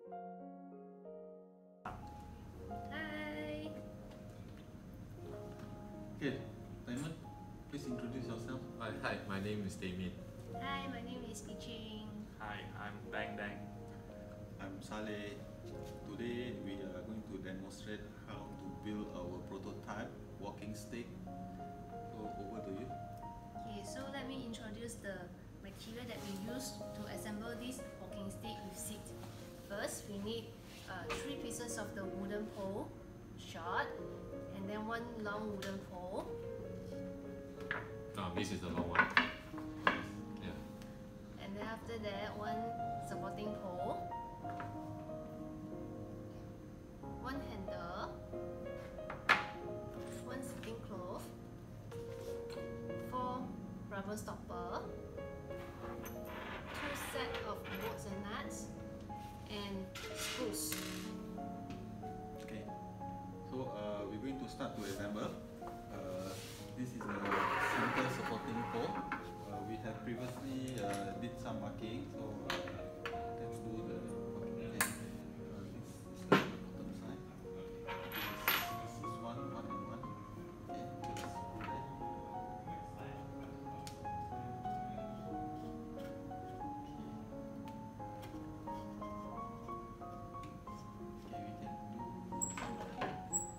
Hi. Okay, Diamond, please introduce yourself. Hi, my name is Damien. Hi, my name is Iching. Hi, I'm Bang Bang. I'm Saleh. Today we are going to demonstrate how to build our prototype walking stick. So over to you. Okay, so let me introduce the material that we use to assemble this walking stick with seat. First, we need 3 pieces of the wooden pole, short, and then 1 long wooden pole. Oh, this is the long one. Yeah. And then after that, 1 supporting pole, 1 handle, 1 sitting cloth, 4 rubber stopper, 2 set of bolts and nuts, and screws. Okay. So we're going to start to assemble. This is a center supporting pole. We have previously did some marking, so let's do the marking. Okay. This is the bottom side. This is one and one. Okay, let's do that. Okay, we can do some marking.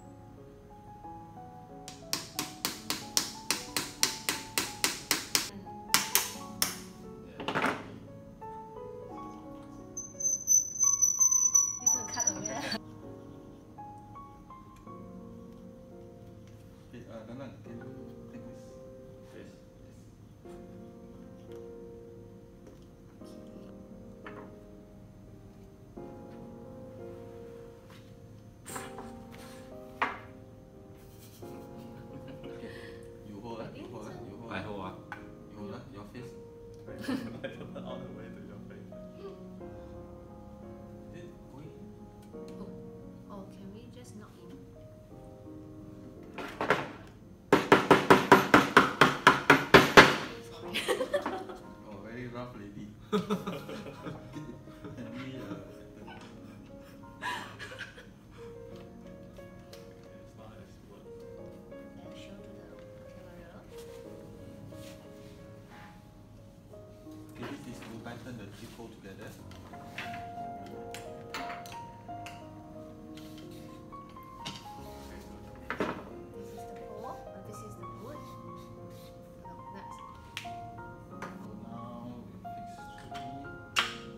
This will cut away. Okay, Danan, can you take this? Yes. You hold, you hold, you hold. I hold up. You hold your face. All the way to your face. Is it going? Oh, can we just knock in? Sorry. Oh, very rough lady. Can we It's not as good. And show to the camera. okay, this is to tighten the 3 poles together. This is the pole, this is the wood. No, nuts. So now we fix 3.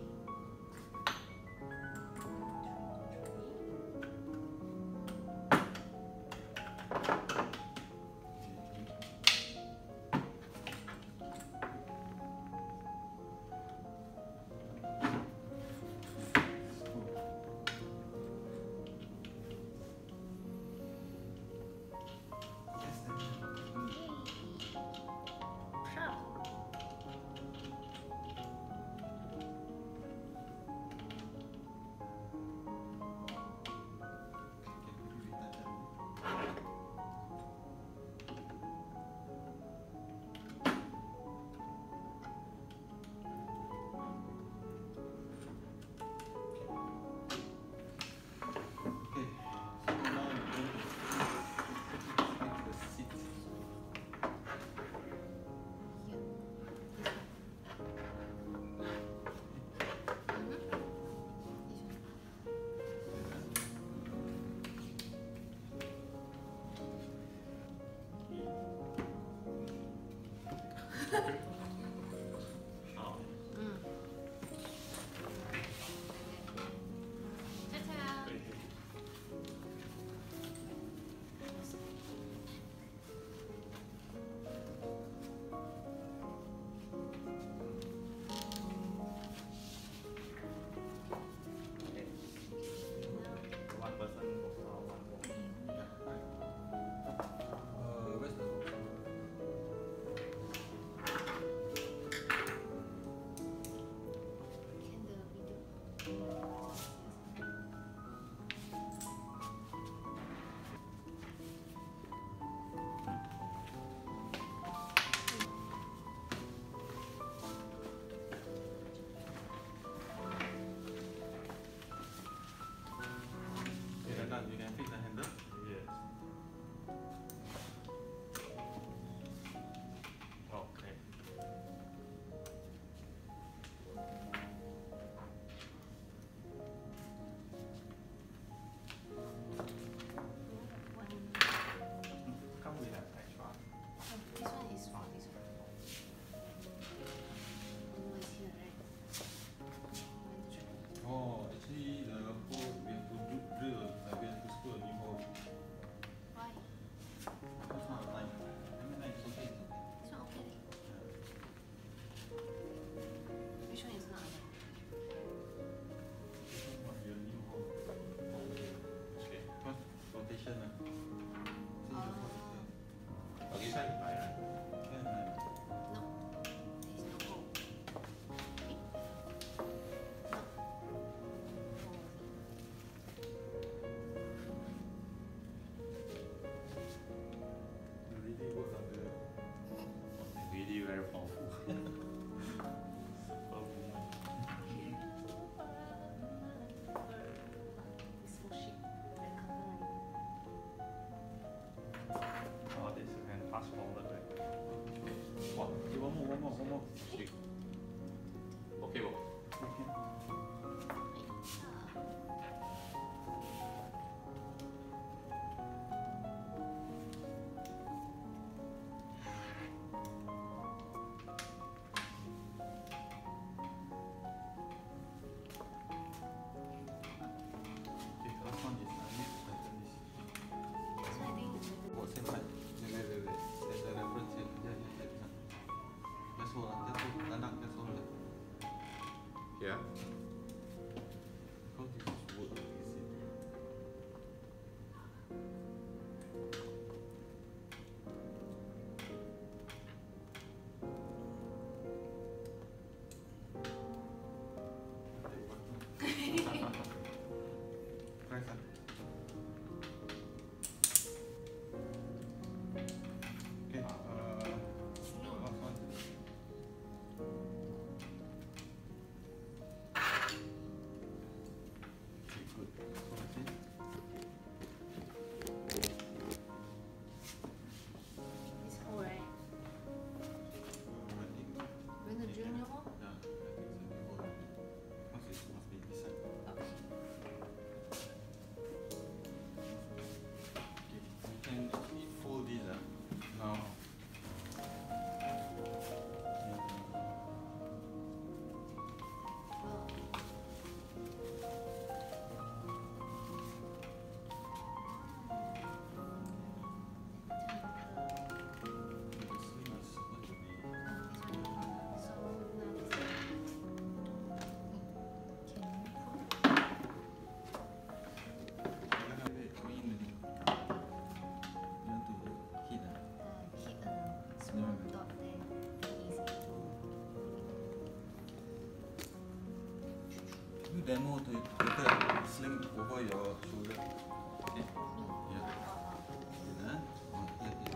demo to later sling over your shoulder. Okay? Yeah. Here, oh, here.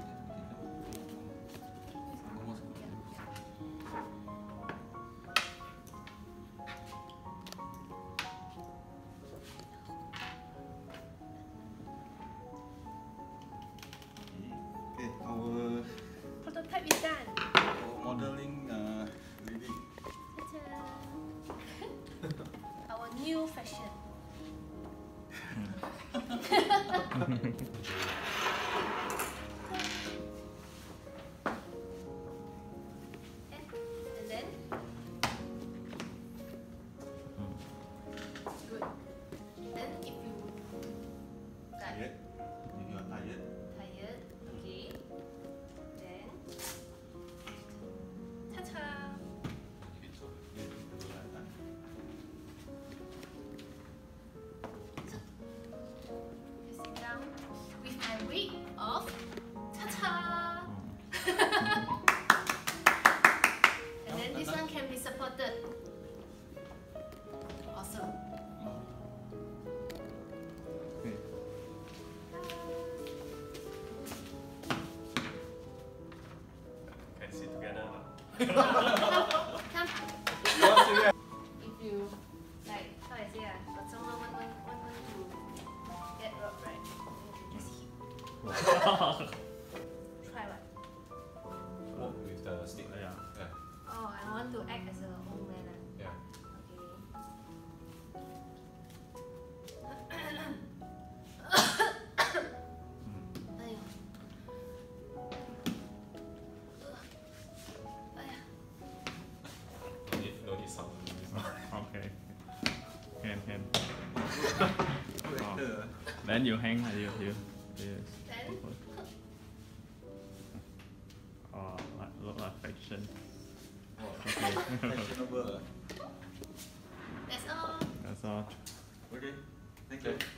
Almost. Okay, our Prototype is done. modeling ready. Ta-da. Our new fashion. And then good. Then if you Tired? If you are tired. tired, okay. Then ta-ta. Okay, so you do that. You sit down with my wig off. Ta-ta. And then this one can be supported. Awesome. Okay. Can sit together now. Come. Not serious. If you like how I say but someone want to get robbed, right? You just hit. Try what? Walk with the stick. Yeah. Yeah. Oh, I want to act as a old man. Yeah. Okay. Aiyo. Aiya. No need sound. Okay. Can. Good actor. Then you hang. You. Then Oh, look like fiction. Fashionable. that's all. That's all. Okay, thank you.